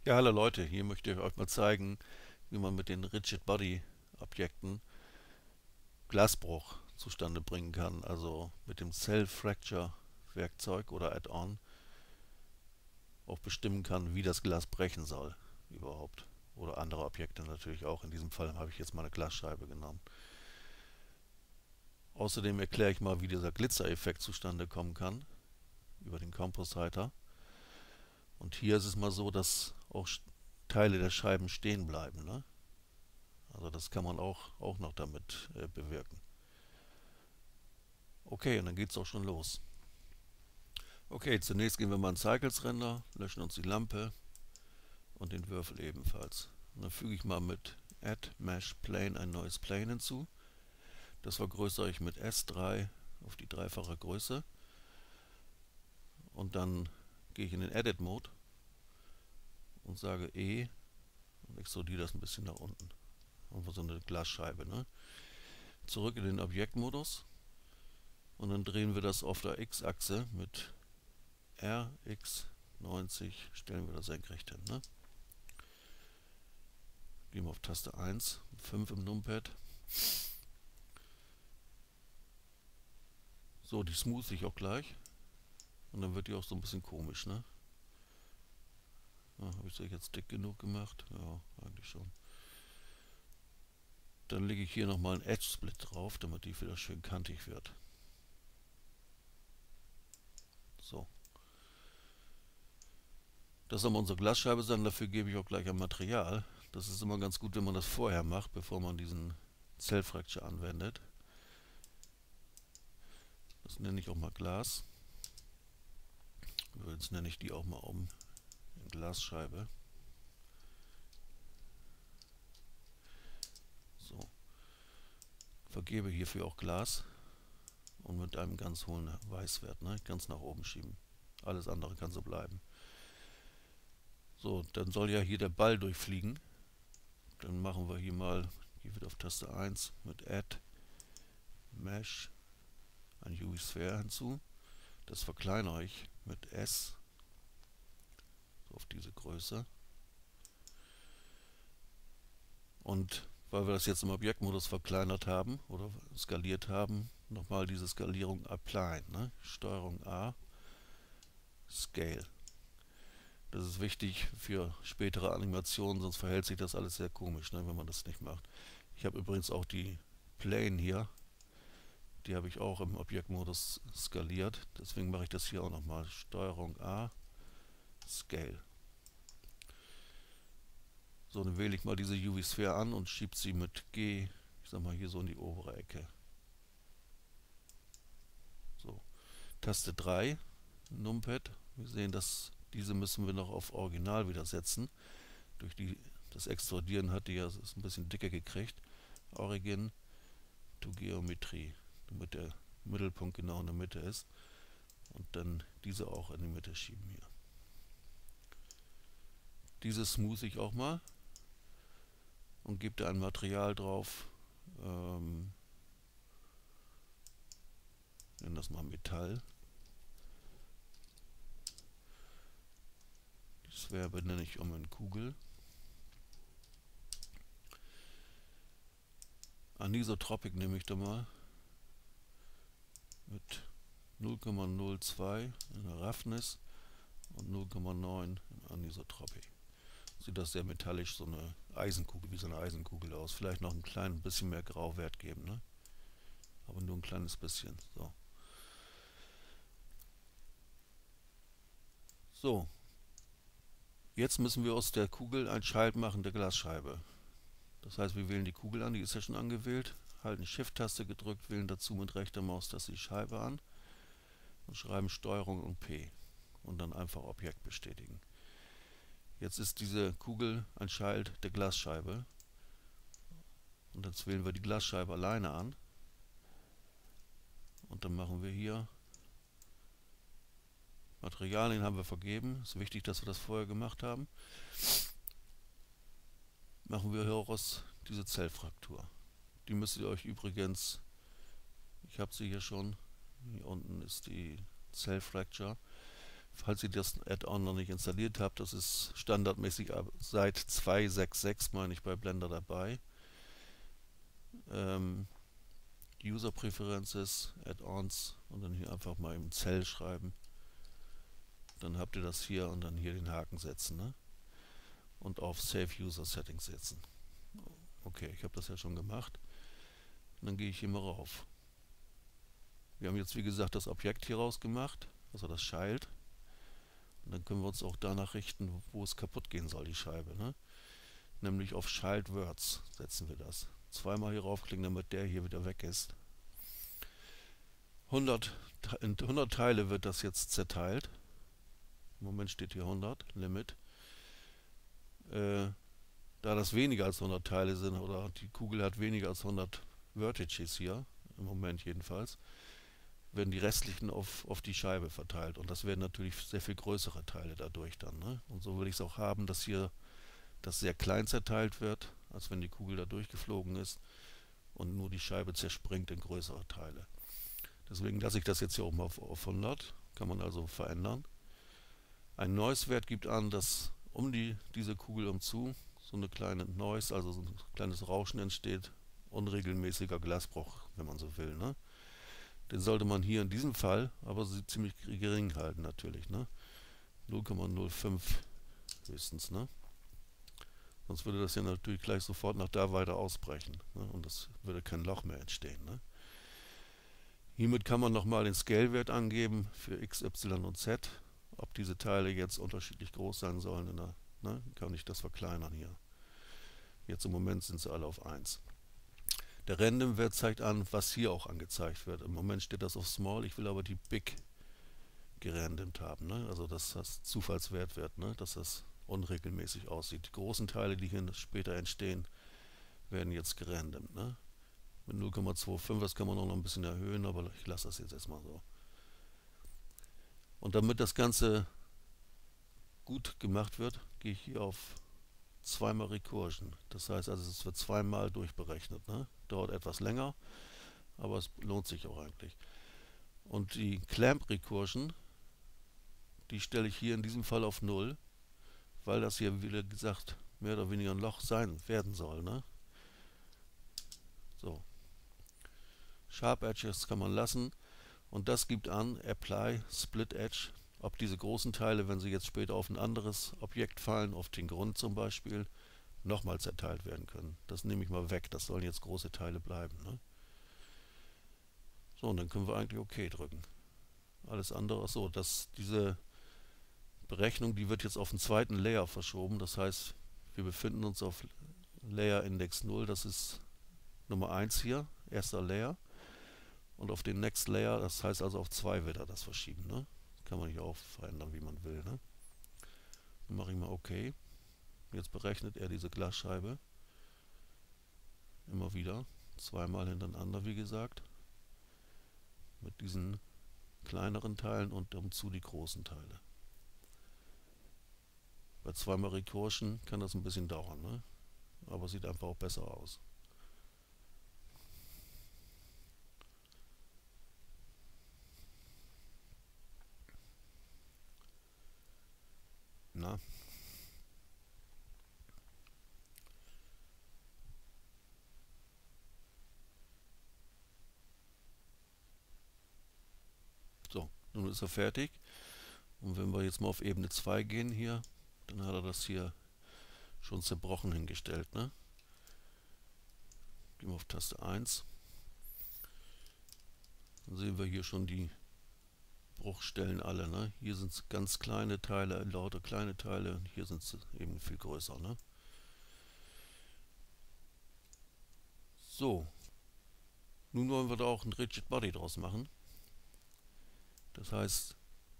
Ja, hallo Leute, hier möchte ich euch mal zeigen, wie man mit den Rigid Body Objekten Glasbruch zustande bringen kann. Also mit dem Cell Fracture Werkzeug oder Add-on auch bestimmen kann, wie das Glas brechen soll überhaupt. Oder andere Objekte natürlich auch. In diesem Fall habe ich jetzt mal eine Glasscheibe genommen. Außerdem erkläre ich mal, wie dieser Glitzereffekt zustande kommen kann über den Compositer. Und hier ist es mal so, dass auch Teile der Scheiben stehen bleiben, ne? Also das kann man auch noch damit bewirken. Okay, und dann geht's auch schon los. Okay, zunächst gehen wir mal in Cycles Render, löschen uns die Lampe und den Würfel ebenfalls. Und dann füge ich mal mit Add Mesh Plane ein neues Plane hinzu. Das vergrößere ich mit S3 auf die dreifache Größe. Und dann gehe ich in den Edit Mode und sage E und extrudiere das ein bisschen nach unten. Einfach so eine Glasscheibe, ne? Zurück in den Objektmodus und dann drehen wir das auf der X-Achse mit RX90, stellen wir das senkrecht hin, ne? Gehen wir auf Taste 1, 5 im Numpad. So, die smooth ich auch gleich. Und dann wird die auch so ein bisschen komisch, ne? Ja, habe ich das jetzt dick genug gemacht? Ja, eigentlich schon. Dann lege ich hier nochmal einen Edge Split drauf, damit die wieder schön kantig wird. So. Das soll mal unsere Glasscheibe sein, dafür gebe ich auch gleich ein Material. Das ist immer ganz gut, wenn man das vorher macht, bevor man diesen Cell Fracture anwendet. Das nenne ich auch mal Glas. Jetzt nenne ich die auch mal um in Glasscheibe. So. Vergebe hierfür auch Glas und mit einem ganz hohen Weißwert, ne? Ganz nach oben schieben. Alles andere kann so bleiben. So, dann soll ja hier der Ball durchfliegen. Dann machen wir hier mal, hier wieder auf Taste 1 mit Add Mesh ein UV-Sphere hinzu. Das verkleinere ich mit S so auf diese Größe. Und weil wir das jetzt im Objektmodus verkleinert haben oder skaliert haben, nochmal diese Skalierung Apply, ne? Steuerung A, Scale. Das ist wichtig für spätere Animationen, sonst verhält sich das alles sehr komisch, ne, wenn man das nicht macht. Ich habe übrigens auch die Plane hier, die habe ich auch im Objektmodus skaliert, deswegen mache ich das hier auch nochmal. Steuerung A, Scale. So, dann wähle ich mal diese UV-Sphere an und schiebe sie mit G, ich sag mal hier so in die obere Ecke. So, Taste 3, Numpad. Wir sehen, dass diese müssen wir noch auf Original wieder setzen. Durch das Extrudieren hat die ja ist ein bisschen dicker gekriegt. Origin to Geometrie, damit der Mittelpunkt genau in der Mitte ist. Und dann diese auch in die Mitte schieben hier. Diese smooth ich auch mal und gebe da ein Material drauf. Nennen das mal Metall. Die Sphäre benenne ich um in Kugel. Anisotropic nehme ich da mal mit 0,02 in der Roughness und 0,9 in Anisotropic. Sieht das sehr metallisch, so eine Eisenkugel, wie so eine Eisenkugel aus. Vielleicht noch ein klein bisschen mehr Grauwert geben, ne? Aber nur ein kleines bisschen. So. So. Jetzt müssen wir aus der Kugel ein Schaltmachen der Glasscheibe. Das heißt, wir wählen die Kugel an, die ist ja schon angewählt, halten Shift-Taste gedrückt, wählen dazu mit rechter Maustaste die Scheibe an und schreiben Steuerung und P und dann einfach Objekt bestätigen. Jetzt ist diese Kugel ein Schalt der Glasscheibe und jetzt wählen wir die Glasscheibe alleine an und dann machen wir hier Materialien haben wir vergeben, ist wichtig, dass wir das vorher gemacht haben. Machen wir hieraus diese Zellfraktur. Die müsst ihr euch übrigens, ich habe sie hier schon, hier unten ist die Cell Fracture, Falls ihr das Add-on noch nicht installiert habt, das ist standardmäßig seit 2.6.6, meine ich, bei Blender dabei. User Preferences, Add-ons und dann hier einfach mal im Cell schreiben. Dann habt ihr das hier und dann hier den Haken setzen, ne? Und auf Save User Settings setzen. Okay, ich habe das ja schon gemacht. Und dann gehe ich hier mal rauf. Wir haben jetzt wie gesagt das Objekt hier rausgemacht, also das Child. Und dann können wir uns auch danach richten, wo es kaputt gehen soll, die Scheibe, ne? Nämlich auf Child Words setzen wir das. Zweimal hier raufklicken, damit der hier wieder weg ist. In 100 Teile wird das jetzt zerteilt. Im Moment steht hier 100, Limit. Da das weniger als 100 Teile sind, oder die Kugel hat weniger als 100 Vertices hier, im Moment jedenfalls, werden die restlichen auf die Scheibe verteilt. Und das werden natürlich sehr viel größere Teile dadurch dann, ne? Und so würde ich es auch haben, dass hier das sehr klein zerteilt wird, als wenn die Kugel da durchgeflogen ist und nur die Scheibe zerspringt in größere Teile. Deswegen lasse ich das jetzt hier oben auf 100, kann man also verändern. Ein Noise-Wert gibt an, dass diese Kugel umzu so eine kleine Noise, also so ein kleines Rauschen entsteht, unregelmäßiger Glasbruch, wenn man so will, ne? Den sollte man hier in diesem Fall aber ziemlich gering halten natürlich, ne? 0,05 höchstens, ne? Sonst würde das ja natürlich gleich sofort nach da weiter ausbrechen, ne? Und es würde kein Loch mehr entstehen, ne? Hiermit kann man nochmal den Scale-Wert angeben für x, y und z. Ob diese Teile jetzt unterschiedlich groß sein sollen, ne? Kann ich das verkleinern hier. Jetzt im Moment sind sie alle auf 1. Der Random-Wert zeigt an, was hier auch angezeigt wird. Im Moment steht das auf Small, ich will aber die Big gerandomt haben, ne? Also dass das Zufallswert wird, ne? Dass das unregelmäßig aussieht. Die großen Teile, die hier später entstehen, werden jetzt gerandomt, ne? Mit 0,25, das kann man auch noch ein bisschen erhöhen, aber ich lasse das jetzt erstmal so. Und damit das Ganze gut gemacht wird, gehe ich hier auf zweimal Recursion. Das heißt also, es wird zweimal durchberechnet, ne? Dauert etwas länger, aber es lohnt sich auch eigentlich. Und die Clamp Recursion, die stelle ich hier in diesem Fall auf 0, weil das hier, wie gesagt, mehr oder weniger ein Loch werden soll, ne? So. Sharp Edges kann man lassen und das gibt an Apply Split Edge, ob diese großen Teile, wenn sie jetzt später auf ein anderes Objekt fallen, auf den Grund zum Beispiel, nochmal zerteilt werden können. Das nehme ich mal weg, das sollen jetzt große Teile bleiben, ne? So, und dann können wir eigentlich OK drücken. Alles andere, so, diese Berechnung, die wird jetzt auf den zweiten Layer verschoben, das heißt, wir befinden uns auf Layer Index 0, das ist Nummer 1 hier, erster Layer. Und auf den Next Layer, das heißt also auf 2 wird er das verschieben, ne? Kann man hier auch verändern, wie man will, ne? Dann mache ich mal OK. Jetzt berechnet er diese Glasscheibe. Immer wieder. Zweimal hintereinander, wie gesagt. Mit diesen kleineren Teilen und umzu die großen Teile. Bei zweimal Recursion kann das ein bisschen dauern, ne? Aber sieht einfach auch besser aus. Na? So, nun ist er fertig. Und wenn wir jetzt mal auf Ebene 2 gehen hier, dann hat er das hier schon zerbrochen hingestellt, ne? Gehen wir auf Taste 1. Dann sehen wir hier schon die Bruchstellen alle, ne? Hier sind es ganz kleine Teile, lauter kleine Teile, und hier sind sie eben viel größer, ne? So, nun wollen wir da auch ein Rigid Body draus machen. Das heißt,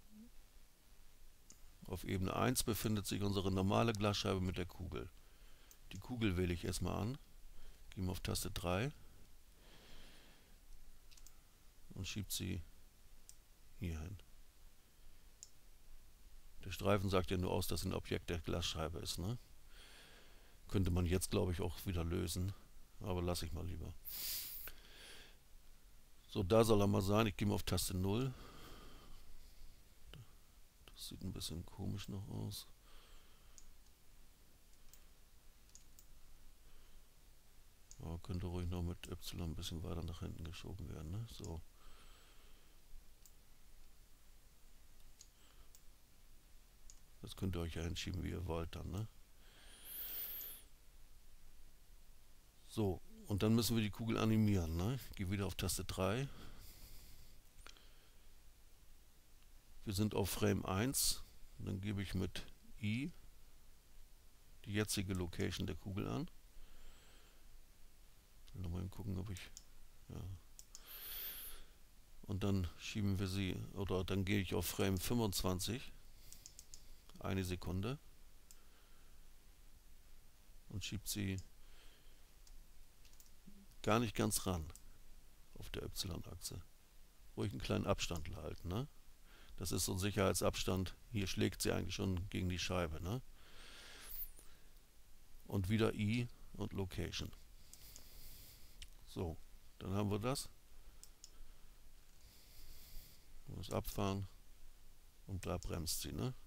auf Ebene 1 befindet sich unsere normale Glasscheibe mit der Kugel. Die Kugel wähle ich erstmal an, gehe mal auf Taste 3 und schiebe sie hier hin. Der Streifen sagt ja nur aus, dass ein Objekt der Glasscheibe ist, ne? Könnte man jetzt, glaube ich, auch wieder lösen, aber lasse ich mal lieber. So, da soll er mal sein. Ich gehe mal auf Taste 0. Das sieht ein bisschen komisch noch aus. Aber könnte ruhig noch mit Y ein bisschen weiter nach hinten geschoben werden, ne? So. Das könnt ihr euch ja hinschieben, wie ihr wollt dann, ne? So, und dann müssen wir die Kugel animieren, ne? Ich gehe wieder auf Taste 3. Wir sind auf Frame 1. Und dann gebe ich mit I die jetzige Location der Kugel an. Ich will nochmal gucken, ob ich... Ja. Und dann schieben wir sie, oder dann gehe ich auf Frame 25, eine Sekunde, und schiebe sie gar nicht ganz ran auf der Y-Achse. Ruhig einen kleinen Abstand halten, ne? Das ist so ein Sicherheitsabstand. Hier schlägt sie eigentlich schon gegen die Scheibe, ne? Und wieder I und Location. So, dann haben wir das. Das abfahren und da bremst sie, ne?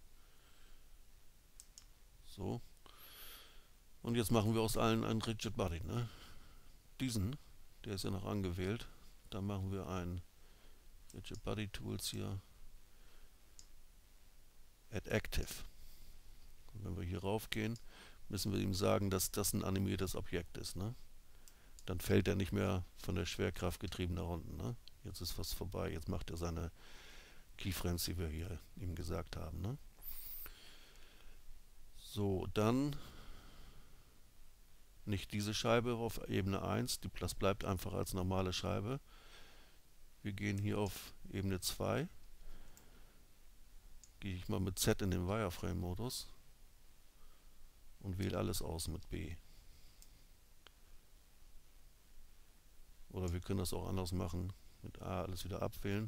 So. Und jetzt machen wir aus allen einen Rigid Body, ne? Diesen, der ist ja noch angewählt. Da machen wir ein Rigid Body Tools hier. Add Active. Und wenn wir hier raufgehen, müssen wir ihm sagen, dass das ein animiertes Objekt ist, ne? Dann fällt er nicht mehr von der Schwerkraft getrieben nach unten, ne? Jetzt ist was vorbei, jetzt macht er seine Keyframes, die wir hier ihm gesagt haben, ne? So, dann nicht diese Scheibe auf Ebene 1, das bleibt einfach als normale Scheibe. Wir gehen hier auf Ebene 2. Gehe ich mal mit Z in den Wireframe-Modus und wähle alles aus mit B. Oder wir können das auch anders machen, mit A alles wieder abwählen.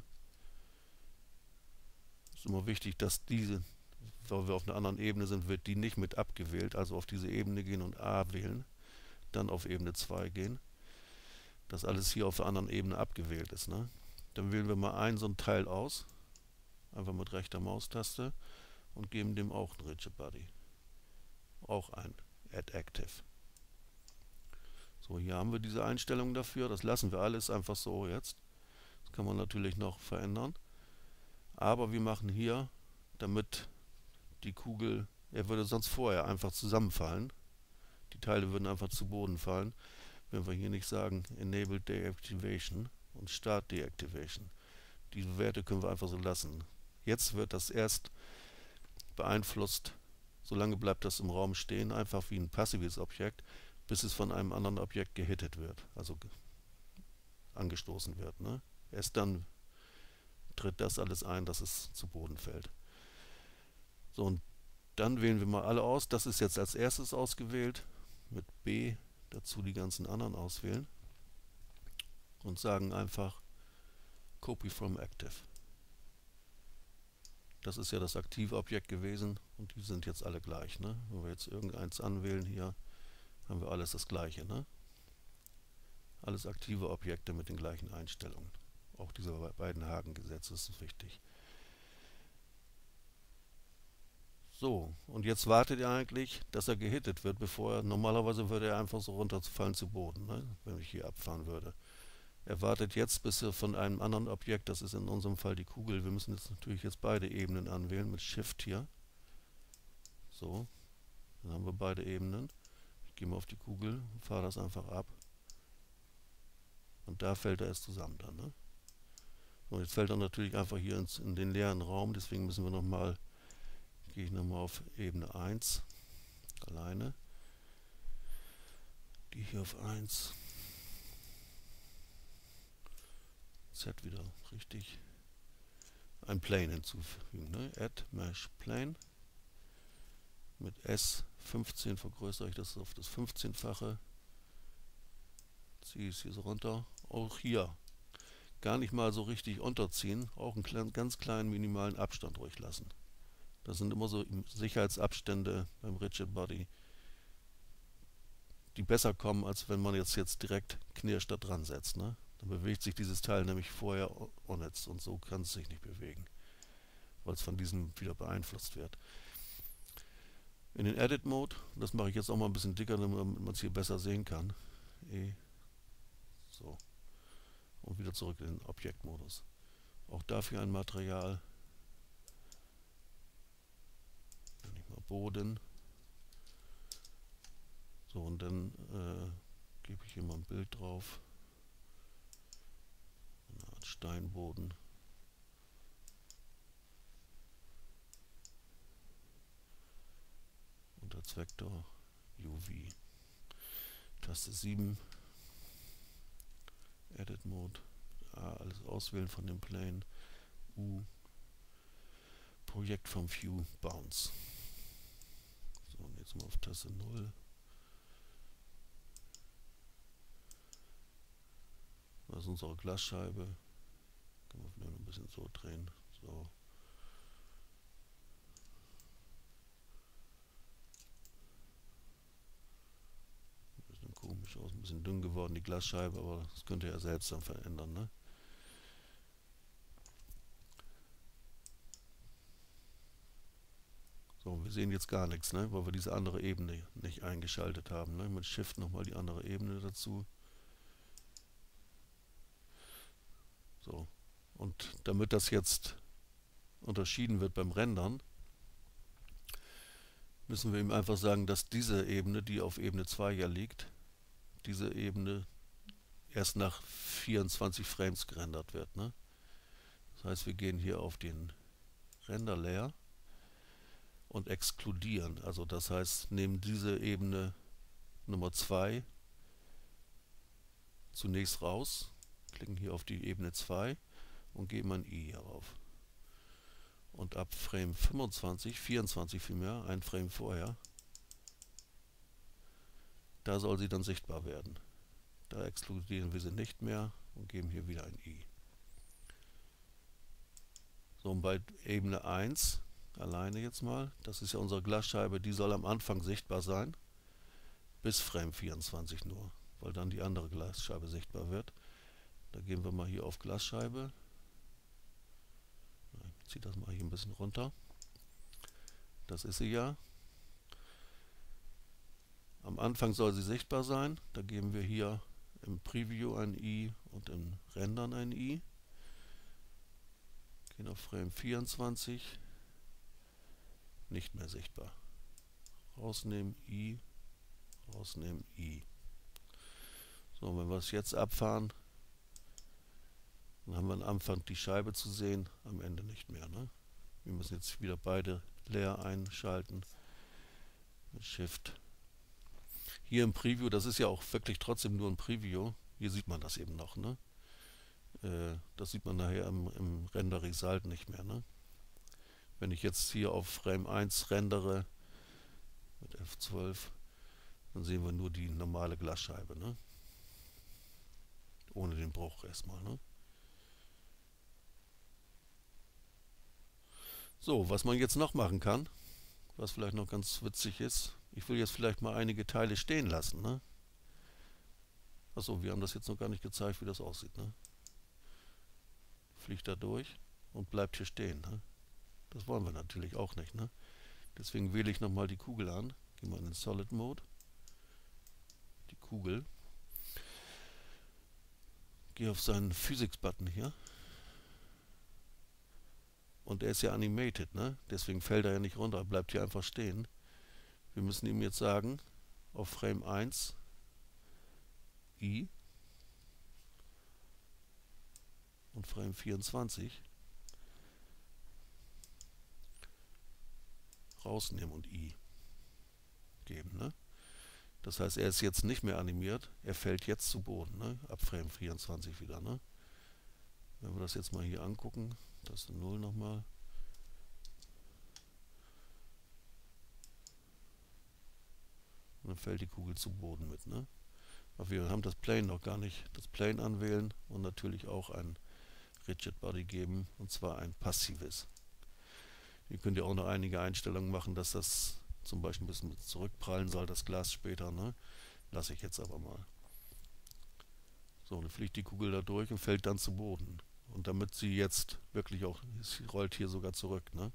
Es ist immer wichtig, dass diese, weil wir auf einer anderen Ebene sind, wird die nicht mit abgewählt. Also auf diese Ebene gehen und A wählen, dann auf Ebene 2 gehen. Dass alles hier auf der anderen Ebene abgewählt ist, ne? Dann wählen wir mal so ein Teil aus, einfach mit rechter Maustaste, und geben dem auch ein Rigid Body. Auch ein Add Active. So, hier haben wir diese Einstellungen dafür. Das lassen wir alles einfach so jetzt. Das kann man natürlich noch verändern. Aber wir machen hier, damit die Kugel, er würde sonst vorher einfach zusammenfallen. Die Teile würden einfach zu Boden fallen, wenn wir hier nicht sagen Enable Deactivation und Start Deactivation. Diese Werte können wir einfach so lassen. Jetzt wird das erst beeinflusst, solange bleibt das im Raum stehen, einfach wie ein passives Objekt, bis es von einem anderen Objekt gehittet wird, also angestoßen wird, ne? Erst dann tritt das alles ein, dass es zu Boden fällt. So, und dann wählen wir mal alle aus. Das ist jetzt als erstes ausgewählt. Mit B dazu die ganzen anderen auswählen. Und sagen einfach Copy from Active. Das ist ja das aktive Objekt gewesen und die sind jetzt alle gleich, ne? Wenn wir jetzt irgendeins anwählen hier, haben wir alles das gleiche, ne? Alles aktive Objekte mit den gleichen Einstellungen. Auch diese beiden Hakengesetze ist wichtig. So, und jetzt wartet ihr eigentlich, dass er gehittet wird, bevor er, normalerweise würde er einfach so runterfallen zu Boden, ne? Wenn ich hier abfahren würde. Er wartet jetzt, bis er von einem anderen Objekt, das ist in unserem Fall die Kugel, wir müssen jetzt natürlich jetzt beide Ebenen anwählen mit Shift hier. So, dann haben wir beide Ebenen. Ich gehe mal auf die Kugel und fahre das einfach ab. Und da fällt er erst zusammen dann, ne? Und jetzt fällt er natürlich einfach hier in den leeren Raum, deswegen müssen wir nochmal, gehe ich nochmal auf Ebene 1, alleine. Gehe hier auf 1. Z wieder richtig. Ein Plane hinzufügen, ne? Add Mesh Plane. Mit S15 vergrößere ich das auf das 15-fache. Ziehe es hier so runter. Auch hier gar nicht mal so richtig unterziehen. Auch einen ganz kleinen minimalen Abstand ruhig lassen. Das sind immer so Sicherheitsabstände beim Rigid Body, die besser kommen, als wenn man jetzt direkt Knirsch da dran setzt, ne? Dann bewegt sich dieses Teil nämlich vorher unnütz und so kann es sich nicht bewegen. weil es von diesem wieder beeinflusst wird. In den Edit Mode, das mache ich jetzt auch mal ein bisschen dicker, damit man es hier besser sehen kann. So. Und wieder zurück in den Objektmodus. Auch dafür ein Material. Nenne ich mal Boden. So, und dann gebe ich hier mal ein Bild drauf. Eine Art Steinboden. Und als Vektor UV. Taste 7. Edit Mode. A, alles auswählen von dem Plane. U. Projekt vom View Bounce. So, und jetzt mal auf Taste 0. Das ist unsere Glasscheibe. Können wir vielleicht noch ein bisschen so drehen. So. Ein bisschen komisch aus, ein bisschen dünn geworden, die Glasscheibe, aber das könnt ihr ja selbst dann verändern, ne? So, wir sehen jetzt gar nichts, ne? Weil wir diese andere Ebene nicht eingeschaltet haben. Ne? Mit Shift nochmal die andere Ebene dazu. So. Und damit das jetzt unterschieden wird beim Rendern, müssen wir ihm einfach sagen, dass diese Ebene, die auf Ebene 2 ja liegt, diese Ebene erst nach 24 Frames gerendert wird. Ne? Das heißt, wir gehen hier auf den Render Layer und exkludieren. Also das heißt, nehmen diese Ebene Nummer 2 zunächst raus, klicken hier auf die Ebene 2 und geben ein I hierauf. Und ab Frame 25, 24 vielmehr, ein Frame vorher, da soll sie dann sichtbar werden. Da exkludieren wir sie nicht mehr und geben hier wieder ein I. So, und bei Ebene 1, alleine jetzt mal, das ist ja unsere Glasscheibe, die soll am Anfang sichtbar sein, bis Frame 24 nur, weil dann die andere Glasscheibe sichtbar wird. Da gehen wir mal hier auf Glasscheibe. Ich ziehe das mal hier ein bisschen runter. Das ist sie ja. Am Anfang soll sie sichtbar sein. Da geben wir hier im Preview ein I und im Rendern ein I. Gehen auf Frame 24. Nicht mehr sichtbar. Rausnehmen, I. Rausnehmen, I. So, wenn wir es jetzt abfahren, dann haben wir am Anfang die Scheibe zu sehen, am Ende nicht mehr. Ne? Wir müssen jetzt wieder beide Layer einschalten. Mit Shift. Hier im Preview, das ist ja auch wirklich trotzdem nur ein Preview. Hier sieht man das eben noch. Ne? Das sieht man nachher im Render Result nicht mehr. Ne? Wenn ich jetzt hier auf Frame 1 rendere mit F12, dann sehen wir nur die normale Glasscheibe. Ne? Ohne den Bruch erstmal. Ne? So, was man jetzt noch machen kann, was vielleicht noch ganz witzig ist, ich will jetzt vielleicht mal einige Teile stehen lassen. Ne? Achso, wir haben das jetzt noch gar nicht gezeigt, wie das aussieht. Ne? Fliegt da durch und bleibt hier stehen. Ne? Das wollen wir natürlich auch nicht. Ne? Deswegen wähle ich nochmal die Kugel an. Gehen wir in den Solid Mode. Die Kugel. Gehe auf seinen Physics-Button hier. Und er ist ja animated, ne? Deswegen fällt er ja nicht runter, bleibt hier einfach stehen. Wir müssen ihm jetzt sagen, auf Frame 1 I und Frame 24 rausnehmen und I geben. Ne? Das heißt, er ist jetzt nicht mehr animiert, er fällt jetzt zu Boden, ne? Ab Frame 24 wieder. Ne? Wenn wir das jetzt mal hier angucken, das ist 0 nochmal. Und dann fällt die Kugel zu Boden mit. Ne? Aber wir haben das Plane noch gar nicht. Das Plane anwählen und natürlich auch ein Rigid Body geben, und zwar ein passives. Hier könnt ihr auch noch einige Einstellungen machen, dass das zum Beispiel ein bisschen zurückprallen soll, das Glas später. Ne? Lasse ich jetzt aber mal. So, dann fliegt die Kugel da durch und fällt dann zu Boden. Und damit sie jetzt wirklich auch, sie rollt hier sogar zurück, ne?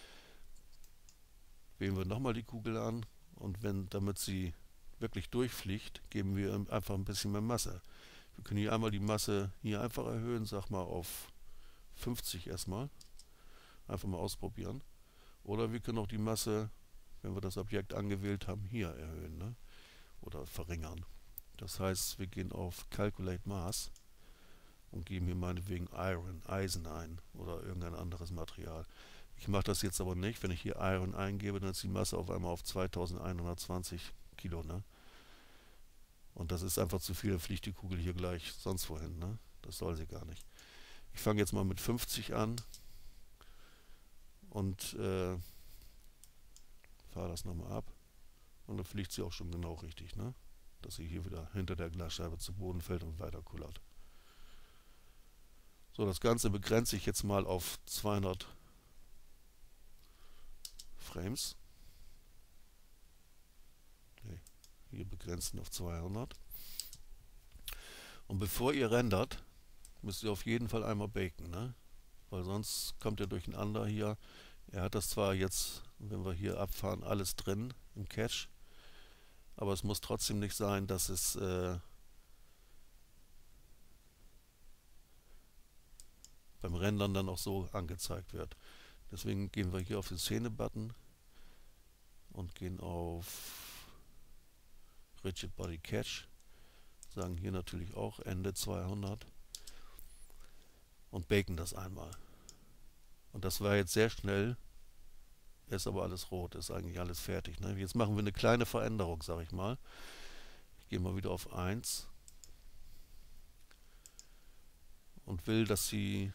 Wählen wir nochmal die Kugel an und damit sie wirklich durchfliegt, geben wir einfach ein bisschen mehr Masse. Wir können hier einmal die Masse hier einfach erhöhen, sag mal auf 50 erstmal. Einfach mal ausprobieren. Oder wir können auch die Masse, wenn wir das Objekt angewählt haben, hier erhöhen, ne? Oder verringern. Das heißt, wir gehen auf Calculate Mass und geben hier meinetwegen Eisen ein oder irgendein anderes Material. Ich mache das jetzt aber nicht. Wenn ich hier Iron eingebe, dann ist die Masse auf einmal auf 2120 Kilo, ne? Und das ist einfach zu viel, dann fliegt die Kugel hier gleich sonst wohin, ne? Das soll sie gar nicht. Ich fange jetzt mal mit 50 an und fahre das nochmal ab. Und dann fliegt sie auch schon genau richtig, ne? Dass sie hier wieder hinter der Glasscheibe zu Boden fällt und weiter kullert. So, das Ganze begrenze ich jetzt mal auf 200 Frames. Okay, hier begrenzen auf 200. Und bevor ihr rendert, müsst ihr auf jeden Fall einmal baken, ne? Weil sonst kommt ihr durcheinander hier. Er hat das zwar jetzt, wenn wir hier abfahren, alles drin im Cache, aber es muss trotzdem nicht sein, dass es beim Rendern dann auch so angezeigt wird. Deswegen gehen wir hier auf den Szene-Button und gehen auf Rigid Body Cache, sagen hier natürlich auch Ende 200 und baken das einmal. Und das war jetzt sehr schnell, ist aber alles rot, ist eigentlich alles fertig, ne? Jetzt machen wir eine kleine Veränderung, sage ich mal. Ich gehe mal wieder auf 1 und will, dass hier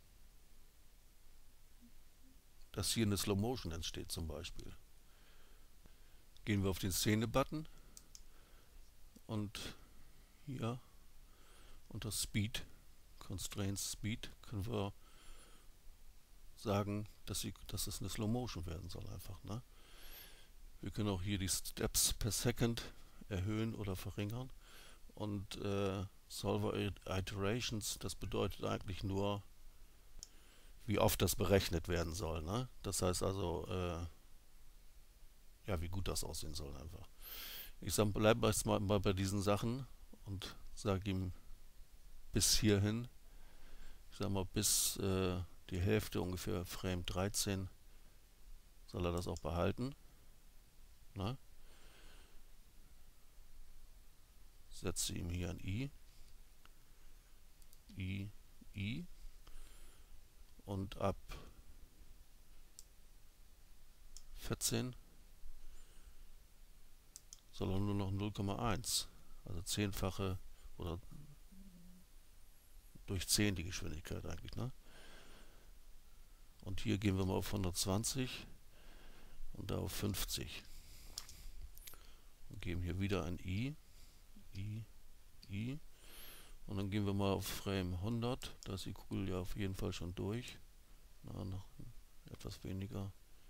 eine Slow Motion entsteht zum Beispiel. Gehen wir auf den Szene-Button und hier unter Speed, Constraints Speed, können wir sagen, dass es eine Slow Motion werden soll einfach, ne? Wir können auch hier die Steps per Second erhöhen oder verringern. Und Solver Iterations, das bedeutet eigentlich nur, wie oft das berechnet werden soll, ne? Das heißt also, ja, wie gut das aussehen soll einfach. Ich bleibe jetzt mal bei diesen Sachen und sage ihm bis hierhin. Ich sage mal bis die Hälfte, ungefähr Frame 13, soll er das auch behalten. Ne? Setze ihm hier ein I. I. Und ab 14 soll er nur noch 0,1, also 10-fache oder durch 10 die Geschwindigkeit eigentlich, ne? Und hier gehen wir mal auf 120 und da auf 50 und geben hier wieder ein I und dann gehen wir mal auf Frame 100, da ist die Kugel ja auf jeden Fall schon durch. Na, noch etwas weniger.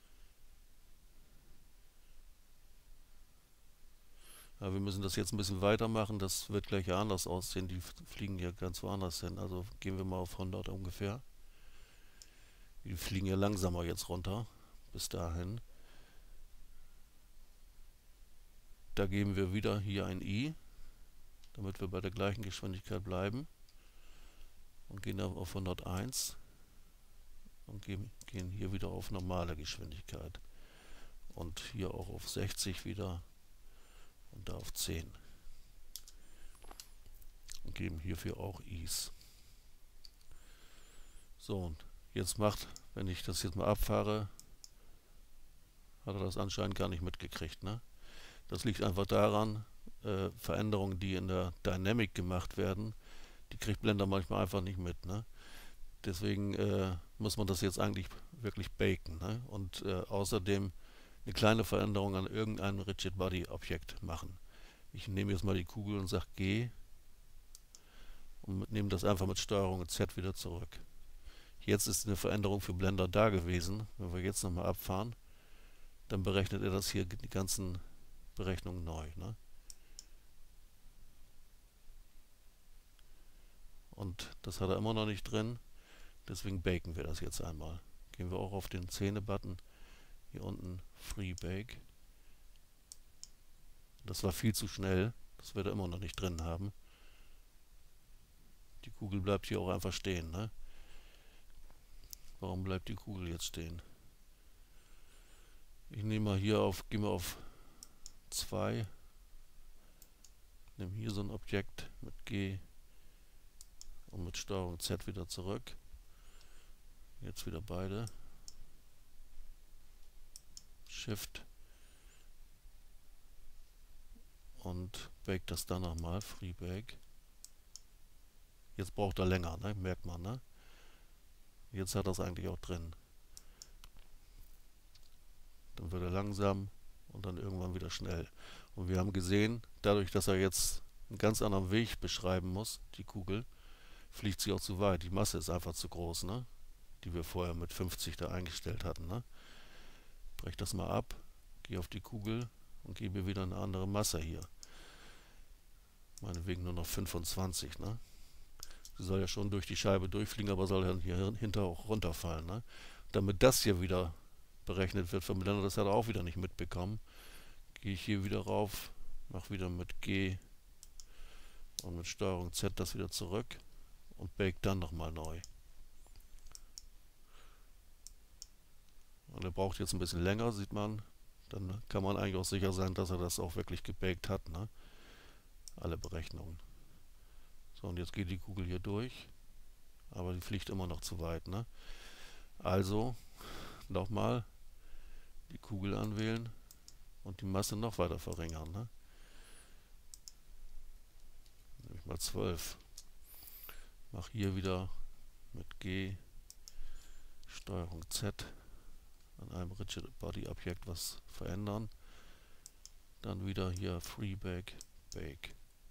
Ja, wir müssen das jetzt ein bisschen weitermachen, das wird gleich ja anders aussehen, die fliegen ja ganz woanders hin. Also gehen wir mal auf 100 ungefähr. Die fliegen ja langsamer jetzt runter, bis dahin. Da geben wir wieder hier ein I, damit wir bei der gleichen Geschwindigkeit bleiben. Und gehen auf 101 und gehen hier wieder auf normale Geschwindigkeit. Und hier auch auf 60 wieder und da auf 10. Und geben hierfür auch Is. So, und jetzt wenn ich das jetzt mal abfahre, hat er das anscheinend gar nicht mitgekriegt, ne? Das liegt einfach daran, Veränderungen, die in der Dynamic gemacht werden, die kriegt Blender manchmal einfach nicht mit, ne? Deswegen muss man das jetzt eigentlich wirklich baken, ne? Und außerdem eine kleine Veränderung an irgendeinem Rigid Body Objekt machen. Ich nehme jetzt mal die Kugel und sage G und nehme das einfach mit Steuerung Z wieder zurück. Jetzt ist eine Veränderung für Blender da gewesen. Wenn wir jetzt nochmal abfahren, dann berechnet er das hier, die ganzen Berechnungen neu, ne? Und das hat er immer noch nicht drin. Deswegen baken wir das jetzt einmal. Gehen wir auch auf den Szene-Button. Hier unten Free Bake. Das war viel zu schnell. Das wird er immer noch nicht drin haben. Die Kugel bleibt hier auch einfach stehen, ne? Warum bleibt die Kugel jetzt stehen? Ich nehme mal hier auf, gehe mal auf 2. Nehme hier so ein Objekt mit G und mit Steuerung Z wieder zurück. Jetzt wieder beide. Shift und bake das dann nochmal, Free Bake. Jetzt braucht er länger, ne? Merkt man, ne? Jetzt hat er es eigentlich auch drin. Dann wird er langsam und dann irgendwann wieder schnell. Und wir haben gesehen, dadurch, dass er jetzt einen ganz anderen Weg beschreiben muss, die Kugel, fliegt sie auch zu weit. Die Masse ist einfach zu groß, ne? Die wir vorher mit 50 da eingestellt hatten, ne? Breche das mal ab, gehe auf die Kugel und gebe wieder eine andere Masse hier. Meinetwegen nur noch 25, ne? Sie soll ja schon durch die Scheibe durchfliegen, aber soll dann hier hinter auch runterfallen, ne? Damit das hier wieder berechnet wird vom Blender, das hat er auch wieder nicht mitbekommen. Gehe ich hier wieder rauf, mache wieder mit G und mit Steuerung Z das wieder zurück und bake dann nochmal neu. Und er braucht jetzt ein bisschen länger, sieht man. Dann kann man eigentlich auch sicher sein, dass er das auch wirklich gebaked hat, ne? Alle Berechnungen. So, und jetzt geht die Kugel hier durch, aber die fliegt immer noch zu weit, ne? Also nochmal die Kugel anwählen und die Masse noch weiter verringern, ne? Nehme ich mal 12. Mache hier wieder mit G, Steuerung Z, an einem Rigid Body Objekt was verändern. Dann wieder hier Free Bake, Bake.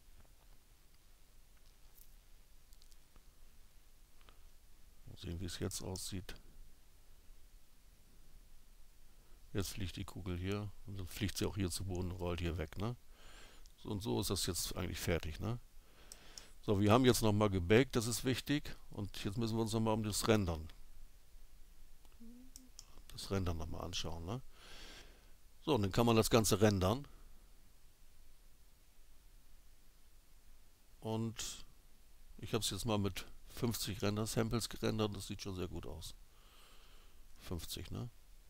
Mal sehen, wie es jetzt aussieht. Jetzt fliegt die Kugel hier und dann fliegt sie auch hier zu Boden und rollt hier weg, ne? So und so ist das jetzt eigentlich fertig, ne? So, wir haben jetzt nochmal gebaked, das ist wichtig. Und jetzt müssen wir uns nochmal um das Rendern nochmal anschauen, ne? So, und dann kann man das Ganze rendern. Und ich habe es jetzt mal mit 50 Render-Samples gerendert, das sieht schon sehr gut aus. 50, ne?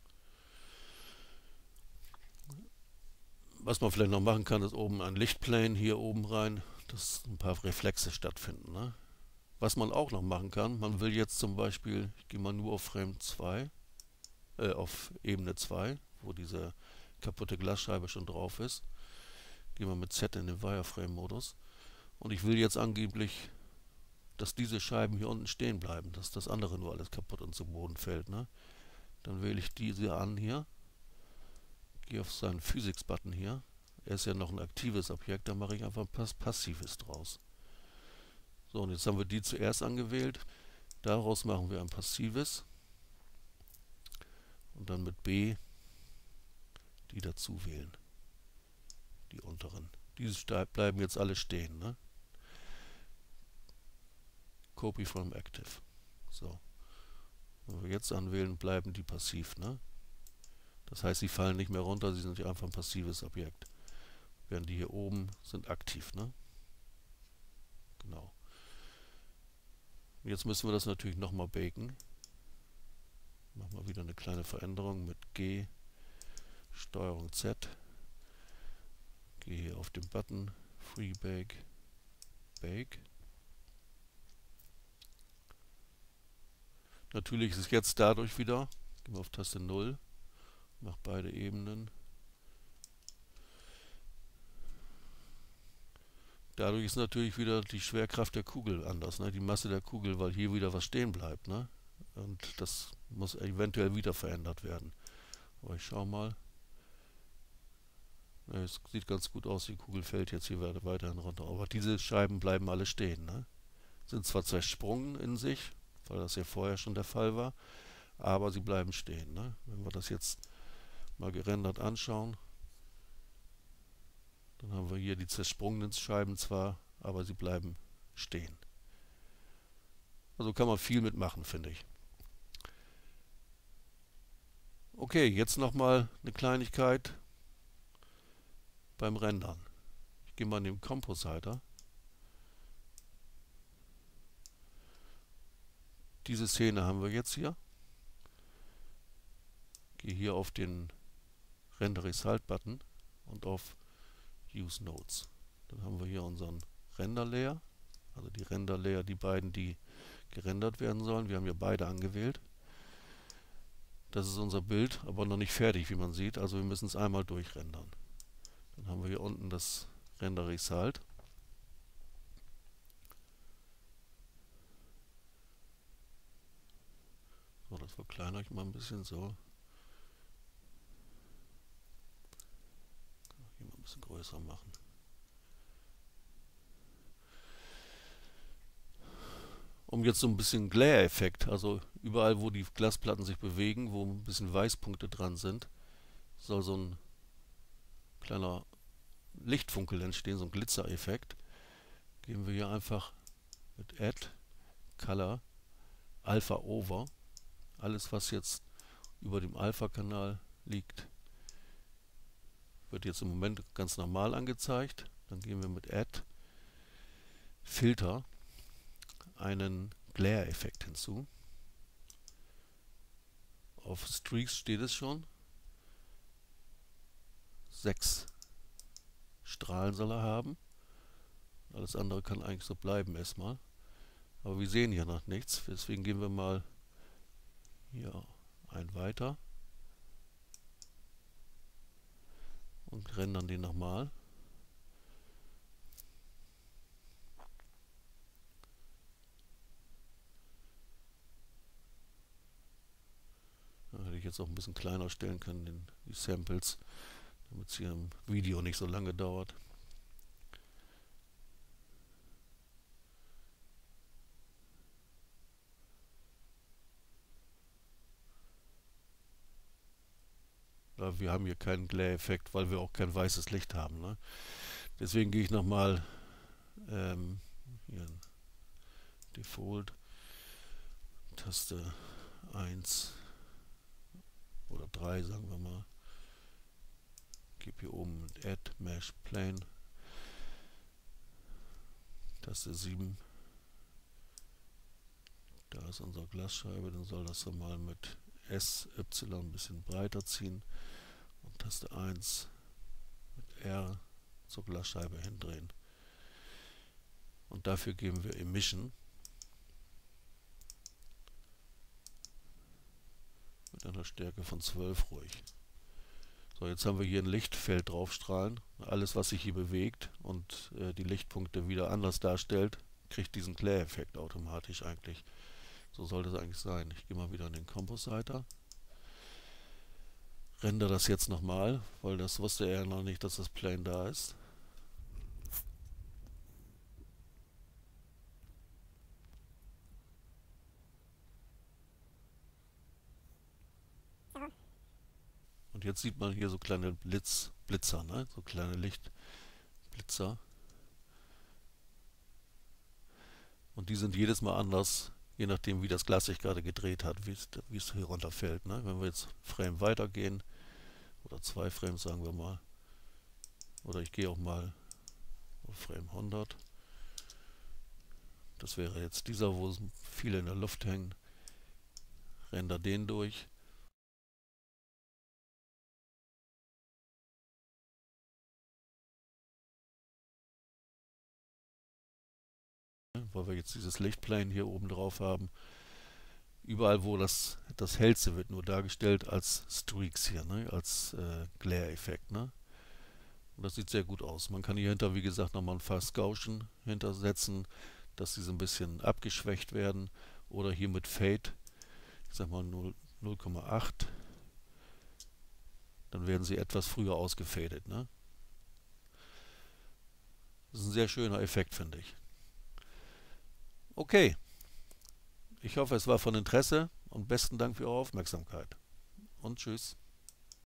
Was man vielleicht noch machen kann, ist oben ein Lichtplane hier oben rein, dass ein paar Reflexe stattfinden, ne? Was man auch noch machen kann, man will jetzt zum Beispiel, ich gehe mal nur auf Frame 2, auf Ebene 2, wo diese kaputte Glasscheibe schon drauf ist. Gehen wir mit Z in den Wireframe-Modus. Und ich will jetzt angeblich, dass diese Scheiben hier unten stehen bleiben, dass das andere nur alles kaputt und zu Boden fällt, ne? Dann wähle ich diese an hier, gehe auf seinen Physics-Button hier. Er ist ja noch ein aktives Objekt, da mache ich einfach ein passives draus. So, und jetzt haben wir die zuerst angewählt. Daraus machen wir ein passives. Und dann mit B die dazu wählen. Die unteren. Diese bleiben jetzt alle stehen, ne? Copy from Active. So. Wenn wir jetzt anwählen, bleiben die passiv, ne? Das heißt, sie fallen nicht mehr runter, sie sind einfach ein passives Objekt. Während die hier oben sind aktiv, ne? Genau. Jetzt müssen wir das natürlich nochmal baken. Machen wir wieder eine kleine Veränderung mit G, Steuerung Z. Gehe hier auf den Button Free Bake, Bake. Natürlich ist es jetzt dadurch wieder, gehen wir auf Taste 0, mache beide Ebenen. Dadurch ist natürlich wieder die Schwerkraft der Kugel anders, ne? Die Masse der Kugel, weil hier wieder was stehen bleibt, ne? Und das muss eventuell wieder verändert werden. Aber ich schau mal. Ja, es sieht ganz gut aus, die Kugel fällt jetzt hier weiterhin runter. Aber diese Scheiben bleiben alle stehen, ne? Sind zwar zersprungen in sich, weil das ja vorher schon der Fall war, aber sie bleiben stehen, ne? Wenn wir das jetzt mal gerendert anschauen, dann haben wir hier die zersprungenen Scheiben zwar, aber sie bleiben stehen. Also kann man viel mitmachen, finde ich. Okay, jetzt nochmal eine Kleinigkeit beim Rendern. Ich gehe mal in den Compositor. Diese Szene haben wir jetzt hier. Gehe hier auf den Render Result Button und auf Use Nodes. Dann haben wir hier unseren Render Layer, also die Render Layer, die beiden, die gerendert werden sollen. Wir haben hier beide angewählt. Das ist unser Bild, aber noch nicht fertig, wie man sieht. Also wir müssen es einmal durchrendern. Dann haben wir hier unten das Render Result. So, das verkleinere ich mal ein bisschen so. Kann ich hier mal ein bisschen größer machen. Um jetzt so ein bisschen Glare-Effekt, also überall, wo die Glasplatten sich bewegen, wo ein bisschen Weißpunkte dran sind, soll so ein kleiner Lichtfunkel entstehen, so ein Glitzer-Effekt. Gehen wir hier einfach mit Add, Color, Alpha Over. Alles, was jetzt über dem Alpha-Kanal liegt, wird jetzt im Moment ganz normal angezeigt. Dann gehen wir mit Add, Filter, einen Glare-Effekt hinzu. Auf Streaks steht es schon. 6 Strahlen soll er haben. Alles andere kann eigentlich so bleiben erstmal. Aber wir sehen hier noch nichts. Deswegen gehen wir mal hier ein weiter und rendern den nochmal. Da hätte ich jetzt auch ein bisschen kleiner stellen können, die Samples, damit es hier im Video nicht so lange dauert. Ja, wir haben hier keinen Glare-Effekt, weil wir auch kein weißes Licht haben. Ne? Deswegen gehe ich nochmal hier in Default, Taste 1 oder 3, sagen wir mal. Gebe hier oben mit Add Mesh Plane, Taste 7. Da ist unsere Glasscheibe, dann soll das dann mal mit SY ein bisschen breiter ziehen und Taste 1 mit R zur Glasscheibe hindrehen. Und dafür geben wir Emission mit einer Stärke von 12 ruhig. So, jetzt haben wir hier ein Lichtfeld draufstrahlen. Alles, was sich hier bewegt und die Lichtpunkte wieder anders darstellt, kriegt diesen Glare-Effekt automatisch eigentlich. So sollte es eigentlich sein. Ich gehe mal wieder in den Compositor. Render das jetzt nochmal, weil das wusste er noch nicht, dass das Plane da ist. Und jetzt sieht man hier so kleine Blitzer, ne? So kleine Lichtblitzer. Und die sind jedes Mal anders, je nachdem wie das Glas sich gerade gedreht hat, wie es hier runterfällt. Ne? Wenn wir jetzt Frame weitergehen, oder 2 Frames sagen wir mal, oder ich gehe auch mal auf Frame 100. Das wäre jetzt dieser, wo viele in der Luft hängen. Render den durch. Weil wir jetzt dieses Lichtplane hier oben drauf haben. Überall, wo das Hellste wird nur dargestellt als Streaks hier, ne? Als Glare-Effekt. Ne? Und das sieht sehr gut aus. Man kann hier hinter, wie gesagt, nochmal ein Fast Gaussian hintersetzen, dass sie so ein bisschen abgeschwächt werden. Oder hier mit Fade, ich sag mal 0,8. Dann werden sie etwas früher ausgefadet. Ne? Das ist ein sehr schöner Effekt, finde ich. Okay, ich hoffe, es war von Interesse und besten Dank für Ihre Aufmerksamkeit. Und tschüss.